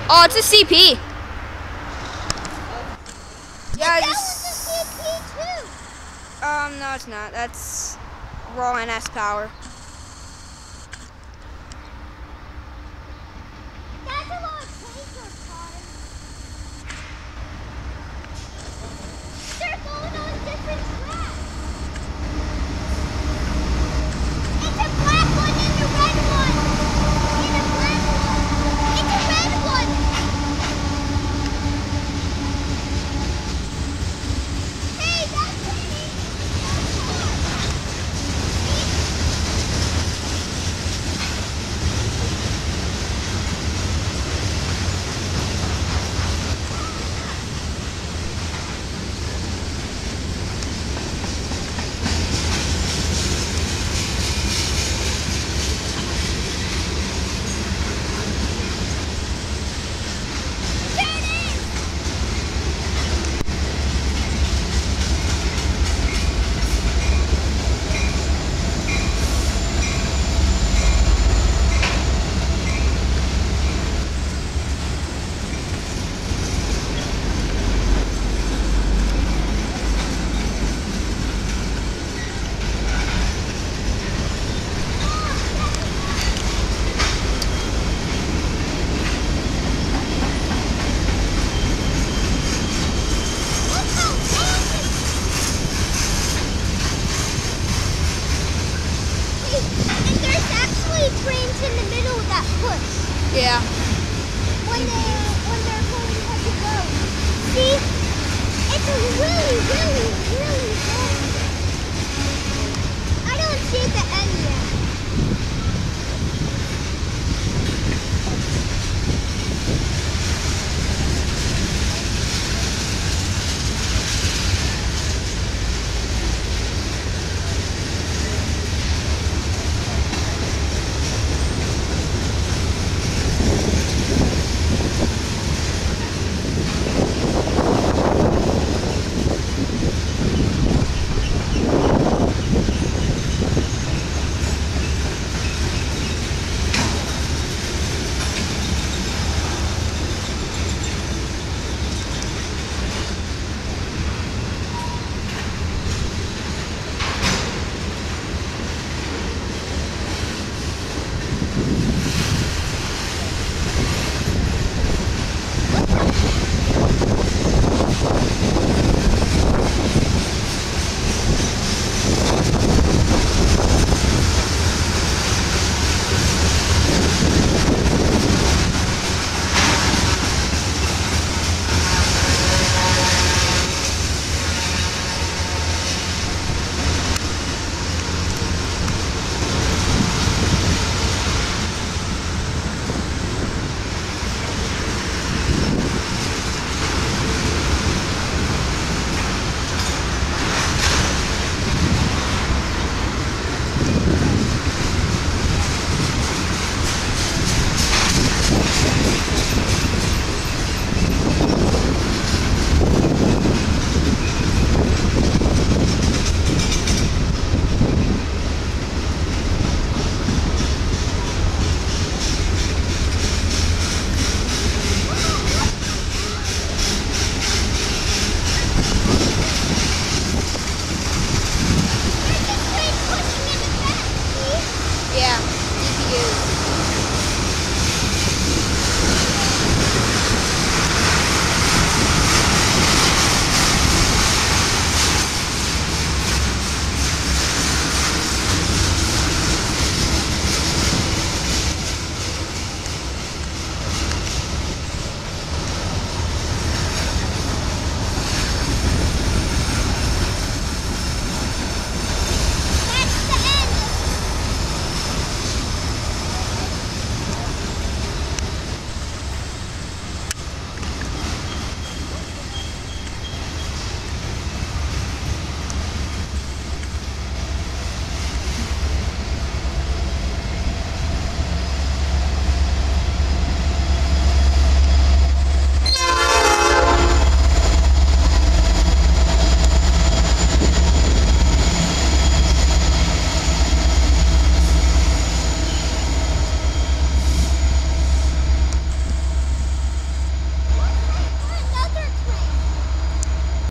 Oh, it's a CP. Yeah, that was a CP too. No, it's not. That's raw NS power. That's a lot of tanker cars. They're going on different tracks. It's a black one and a red one. And a black one. It's a red one. Hey, that's pretty. Trains in the middle of that push. Yeah. When they're going to go. See? It's a really, really, really